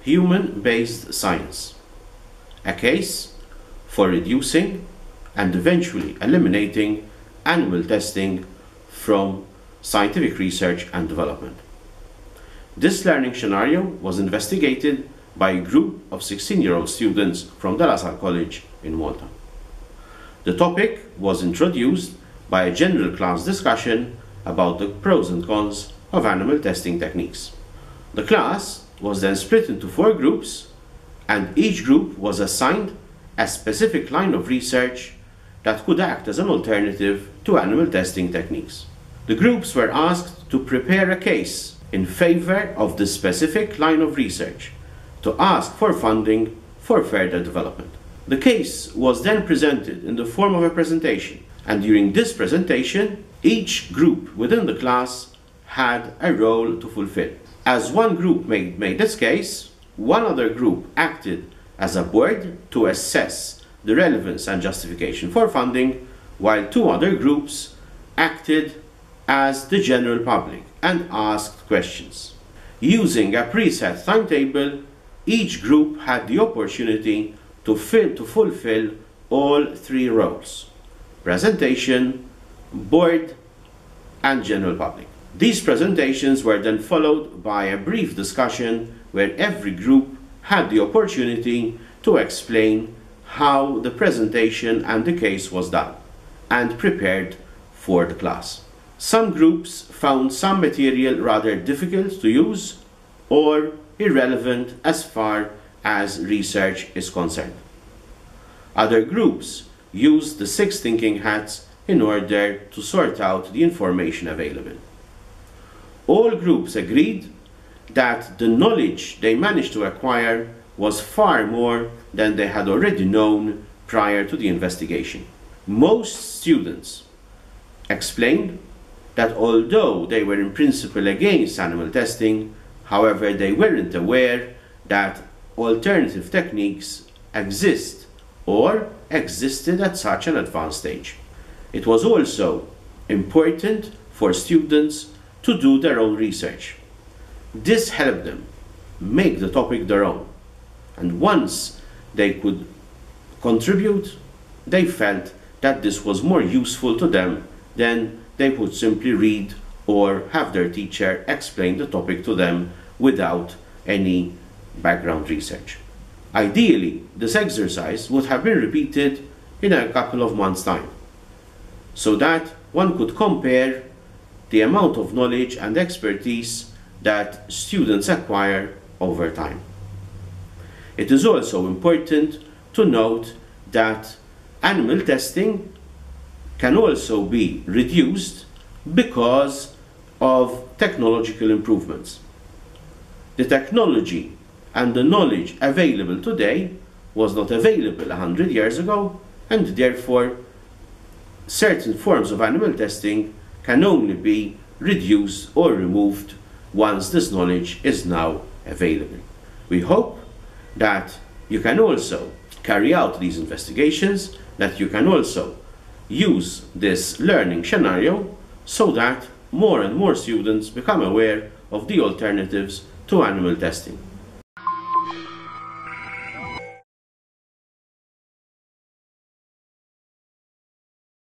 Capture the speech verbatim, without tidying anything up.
human-based science, a case for reducing and eventually eliminating animal testing from scientific research and development. This learning scenario was investigated by a group of sixteen-year-old students from De La Salle College in Malta. The topic was introduced by a general class discussion about the pros and cons of animal testing techniques. The class was then split into four groups, and each group was assigned a specific line of research that could act as an alternative to animal testing techniques. The groups were asked to prepare a case in favor of the specific line of research, to ask for funding for further development. The case was then presented in the form of a presentation, and during this presentation, each group within the class had a role to fulfill. As one group made, made its case, one other group acted as a board to assess the relevance and justification for funding, while two other groups acted as the general public and asked questions. Using a preset timetable, each group had the opportunity to, fill, to fulfill all three roles: presentation, board, and general public. These presentations were then followed by a brief discussion where every group had the opportunity to explain how the presentation and the case was done and prepared for the class. Some groups found some material rather difficult to use or irrelevant as far as research is concerned. Other groups used the six thinking hats in order to sort out the information available. All groups agreed that the knowledge they managed to acquire was far more than they had already known prior to the investigation. Most students explained that although they were in principle against animal testing, however, they weren't aware that alternative techniques exist or existed at such an advanced stage. It was also important for students to do their own research. This helped them make the topic their own, and once they could contribute, they felt that this was more useful to them than they would simply read or have their teacher explain the topic to them without any background research. Ideally, this exercise would have been repeated in a couple of months' time, so that one could compare the amount of knowledge and expertise that students acquire over time. It is also important to note that animal testing can also be reduced because of technological improvements. The technology and the knowledge available today was not available a hundred years ago, and therefore certain forms of animal testing can only be reduced or removed once this knowledge is now available. We hope that you can also carry out these investigations, that you can also use this learning scenario so that more and more students become aware of the alternatives to animal testing.